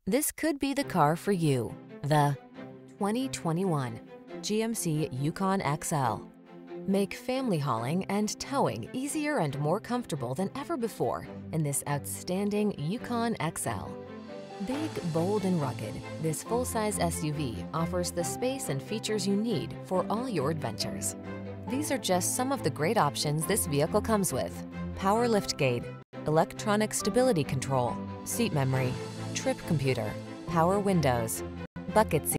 This could be the car for you. The 2021 GMC Yukon XL. Make family hauling and towing easier and more comfortable than ever before in this outstanding Yukon XL. Big, bold, and rugged, this full-size SUV offers the space and features you need for all your adventures. These are just some of the great options this vehicle comes with: power liftgate, electronic stability control, seat memory, trip computer, power windows, bucket seats.